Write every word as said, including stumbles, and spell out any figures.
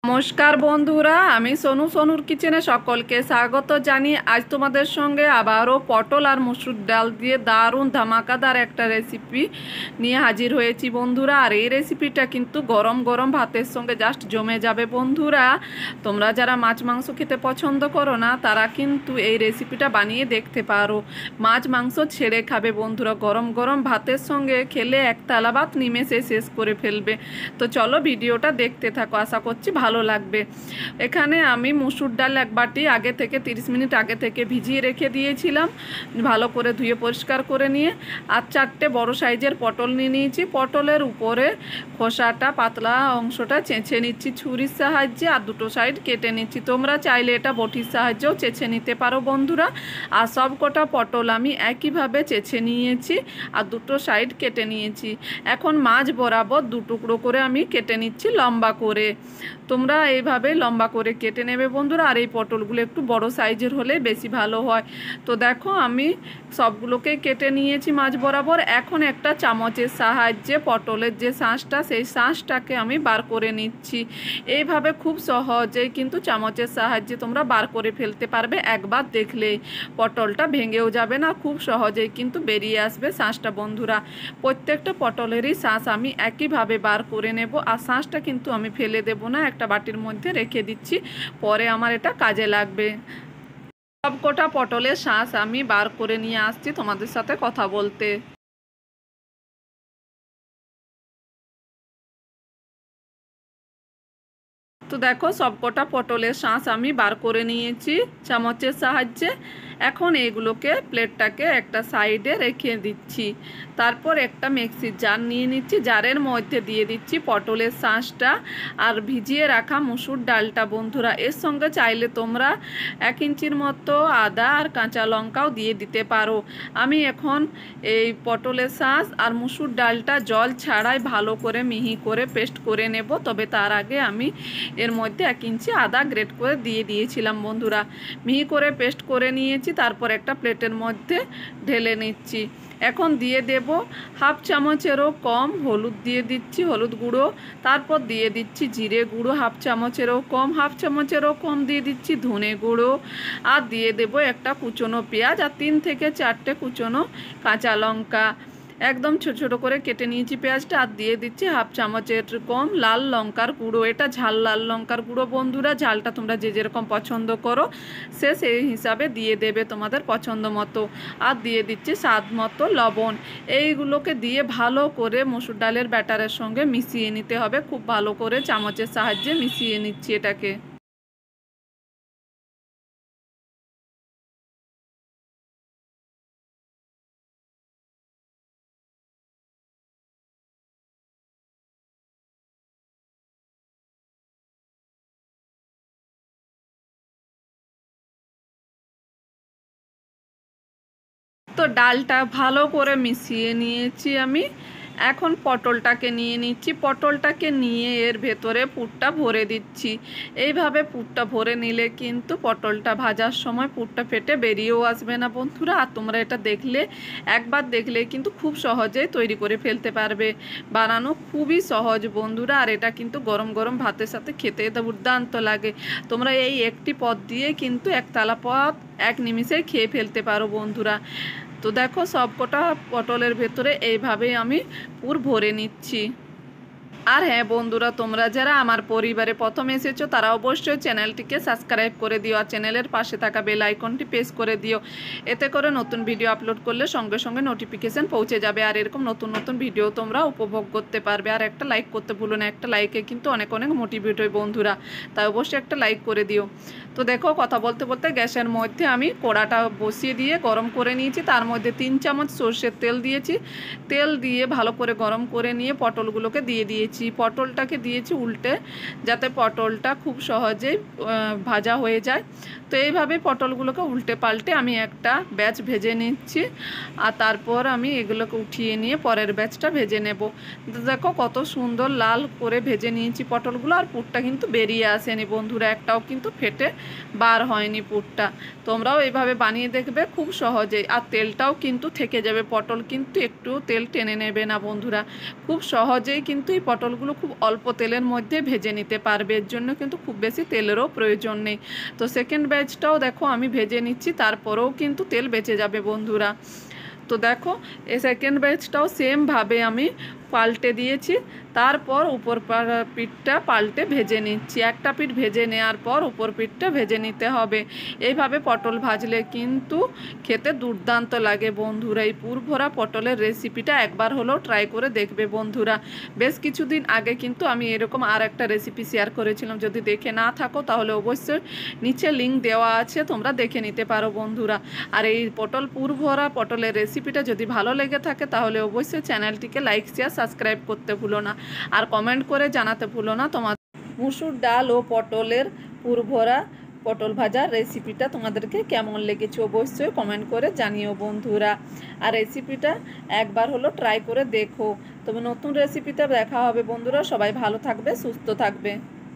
নমস্কার বন্ধুরা, আমি সোনু সোনুর কিচেনে সকলকে স্বাগত জানিয়ে আজ তোমাদের সঙ্গে আবারও পটল আর মসুর ডাল দিয়ে দারুণ ধামাকাদার একটা রেসিপি নিয়ে হাজির হয়েছি বন্ধুরা। আর এই রেসিপিটা কিন্তু গরম গরম ভাতের সঙ্গে জাস্ট জমে যাবে বন্ধুরা। তোমরা যারা মাছ মাংস খেতে পছন্দ করো না তারা কিন্তু এই রেসিপিটা বানিয়ে দেখতে পারো। মাছ মাংস ছেড়ে খাবে বন্ধুরা, গরম গরম ভাতের সঙ্গে খেলে এক থালা ভাত নিমেষে শেষ করে ফেলবে। তো চলো ভিডিওটা দেখতে থাকো, আশা করছি ভালো লাগবে। এখানে আমি মসুর ডাল এক বাটি আগে থেকে তিরিশ মিনিট আগে থেকে ভিজিয়ে রেখে দিয়েছিলাম, ভালো করে ধুয়ে পরিষ্কার করে নিয়ে। আর চারটে বড় সাইজের পটল নিয়ে নিয়েছি। পটলের উপরে খোসাটা পাতলা অংশটা চেঁচে নিচ্ছি ছুরির সাহায্যে, আর দুটো সাইড কেটে নিচ্ছি। তোমরা চাইলে এটা বটির সাহায্যেও চেঁচে নিতে পারো বন্ধুরা। আর সব কটা পটল আমি একইভাবে চেঁচে নিয়েছি আর দুটো সাইড কেটে নিয়েছি। এখন মাছ বরাবর দু টুকরো করে আমি কেটে নিচ্ছি লম্বা করে। তোমরা এইভাবে লম্বা করে কেটে নেবে বন্ধুরা। আর এই পটলগুলো একটু বড় সাইজের হলে বেশি ভালো হয়। তো দেখো আমি সবগুলোকে কেটে নিয়েছি মাছ বরাবর। এখন একটা চামচের সাহায্যে পটলের যে শাঁসটা সেই শাঁসটাকে আমি বার করে নিচ্ছি। এইভাবে খুব সহজেই কিন্তু চামচের সাহায্যে তোমরা বার করে ফেলতে পারবে। একবার দেখলেই পটলটা ভেঙেও যাবে না, খুব সহজেই কিন্তু বেরিয়ে আসবে শাঁসটা বন্ধুরা। প্রত্যেকটা পটলেরই শাঁস আমি একইভাবে বার করে নেব। আর শাঁসটা কিন্তু আমি ফেলে দেব না, একটা বাটির মধ্যে রেখে দিচ্ছি, পরে আমার এটা কাজে লাগবে। সবকটা পটলের শাঁস আমি বার করে নিয়ে আসছি তোমাদের সাথে কথা বলতে। তো দেখো সবকটা পটলের শাঁস আমি বার করে নিয়েছি চামচের সাহায্যে। এখন এগুলোকে প্লেটটাকে একটা সাইডে রেখে দিচ্ছি। তারপর একটা মিক্সির জার নিয়ে নিচ্ছি, জারের মধ্যে দিয়ে দিচ্ছি পটলের শাঁসটা আর ভিজিয়ে রাখা মসুর ডালটা বন্ধুরা। এর সঙ্গে চাইলে তোমরা এক ইঞ্চির মতো আদা আর কাঁচা লঙ্কাও দিয়ে দিতে পারো। আমি এখন এই পটলের শাঁস আর মসুর ডালটা জল ছাড়াই ভালো করে মিহি করে পেস্ট করে নেব। তবে তার আগে আমি এর মধ্যে এক ইঞ্চি আদা গ্রেট করে দিয়ে দিয়েছিলাম বন্ধুরা। মিহি করে পেস্ট করে নিয়েছি, তারপর একটা প্লেটের মধ্যে ঢেলে নিচ্ছি। এখন দিয়ে দেব হাফ চামচেরও কম হলুদ দিয়ে দিচ্ছি, হলুদ গুঁড়ো। তারপর দিয়ে দিচ্ছি জিরে গুঁড়ো হাফ চামচেরও কম, হাফ চামচেরও কম দিয়ে দিচ্ছি ধনে গুঁড়ো। আর দিয়ে দেব একটা কুচনো পেঁয়াজ আর তিন থেকে চারটে কুচনো কাঁচা লঙ্কা একদম ছোট ছোট করে কেটে নিয়েছি পেঁয়াজটা। আর দিয়ে দিচ্ছি হাফ চামচের কম লাল লঙ্কার গুঁড়ো। এটা ঝাল লাল লঙ্কার গুঁড়ো বন্ধুরা, ঝালটা তোমরা যে যেরকম পছন্দ করো সে সেই হিসাবে দিয়ে দেবে তোমাদের পছন্দ মতো। আর দিয়ে দিচ্ছি স্বাদ মতো লবণ। এইগুলোকে দিয়ে ভালো করে মসুর ডালের ব্যাটারের সঙ্গে মিশিয়ে নিতে হবে, খুব ভালো করে চামচের সাহায্যে মিশিয়ে নিচ্ছি এটাকে। তো ডালটা ভালো করে মিশিয়ে নিয়েছি আমি। এখন পটলটাকে নিয়ে নিচ্ছি, পটলটাকে নিয়ে এর ভেতরে পুরটা ভরে দিচ্ছি। এইভাবে পুরটা ভরে নিলে কিন্তু পটলটা ভাজার সময় পুরটা ফেটে বেরিয়েও আসবে না বন্ধুরা। আর তোমরা এটা দেখলে একবার দেখলে কিন্তু খুব সহজেই তৈরি করে ফেলতে পারবে। বানানো খুবই সহজ বন্ধুরা। আর এটা কিন্তু গরম গরম ভাতের সাথে খেতে দুর্দান্ত লাগে। তোমরা এই একটি পদ দিয়ে কিন্তু এক থালা পদ এক নিমিষেই খেয়ে ফেলতে পারো বন্ধুরা। তো দেখো সবকটা পটলের ভেতরে এইভাবেই আমি পুর ভরে নিচ্ছি। আর হ্যাঁ বন্ধুরা, তোমরা যারা আমার পরিবারে প্রথম এসেছো তারা অবশ্যই চ্যানেলটিকে সাবস্ক্রাইব করে দিও আর চ্যানেলের পাশে থাকা বেল আইকনটি প্রেস করে দিও। এতে করে নতুন ভিডিও আপলোড করলে সঙ্গে সঙ্গে নোটিফিকেশান পৌঁছে যাবে। আর এরকম নতুন নতুন ভিডিও তোমরা উপভোগ করতে পারবে। আর একটা লাইক করতে ভুলো না, একটা লাইকে কিন্তু অনেক অনেক মোটিভেট হয় বন্ধুরা, তাই অবশ্যই একটা লাইক করে দিও। তো দেখো কথা বলতে বলতে গ্যাসের মধ্যে আমি কড়াটা বসিয়ে দিয়ে গরম করে নিয়েছি। তার মধ্যে তিন চামচ সর্ষের তেল দিয়েছি। তেল দিয়ে ভালো করে গরম করে নিয়ে পটলগুলোকে দিয়ে দিয়েছি। পটলটাকে দিয়েছি উল্টে, যাতে পটলটা খুব সহজেই ভাজা হয়ে যায়। তো এইভাবে পটলগুলোকে উল্টে পাল্টে আমি একটা ব্যাচ ভেজে নিচ্ছি। আর তারপর আমি এগুলোকে উঠিয়ে নিয়ে পরের ব্যাচটা ভেজে নেব। দেখো কত সুন্দর লাল করে ভেজে নিয়েছি পটলগুলো। আর পুরটা কিন্তু বেরিয়ে আসেনি বন্ধুরা, একটাও কিন্তু ফেটে বার হয়নি পুরটা। তোমরাও এইভাবে বানিয়ে দেখবে খুব সহজেই। আর তেলটাও কিন্তু থেকে যাবে, পটল কিন্তু একটু তেল টেনে নেবে না বন্ধুরা। খুব সহজেই কিন্তু এই পটল পটলগুলো খুব অল্প তেলের মধ্যে ভেজে নিতে পারবে, এর জন্য কিন্তু খুব বেশি তেলেরও প্রয়োজন নেই। তো সেকেন্ড ব্যাচটাও দেখো আমি ভেজে নিচ্ছি, তারপরেও কিন্তু তেল বেঁচে যাবে বন্ধুরা। তো দেখো এই সেকেন্ড ব্যাচটাও সেমভাবে আমি পাল্টে দিয়েছি, তারপর উপর পিঠটা পাল্টে ভেজে নিচ্ছি। একটা পিঠ ভেজে নেওয়ার পর উপর পিঠটা ভেজে নিতে হবে। এইভাবে পটল ভাজলে কিন্তু খেতে দুর্দান্ত লাগে বন্ধুরা। এই পুরভরা পটলের রেসিপিটা একবার হলেও ট্রাই করে দেখবে বন্ধুরা। বেশ কিছুদিন আগে কিন্তু আমি এরকম আর একটা রেসিপি শেয়ার করেছিলাম, যদি দেখে না থাকো তাহলে অবশ্যই নিচে লিঙ্ক দেওয়া আছে, তোমরা দেখে নিতে পারো বন্ধুরা। আর এই পটল পুরভরা পটলের রেসিপিটা যদি ভালো লেগে থাকে তাহলে অবশ্যই চ্যানেলটিকে লাইক শেয়ার সাবস্ক্রাইব করতে ভুলো না, আর কমেন্ট করে জানাতে ভুলো না তোমার মুসুর ডাল ও পটলের পুরভরা পটল ভাজার রেসিপিটা তোমাদেরকে কেমন লেগেছে অবশ্যই কমেন্ট করে জানিও বন্ধুরা। আর রেসিপিটা একবার হলো ট্রাই করে দেখো। তবে নতুন রেসিপিটা দেখা হবে বন্ধুরা। সবাই ভালো থাকবে, সুস্থ থাকবে।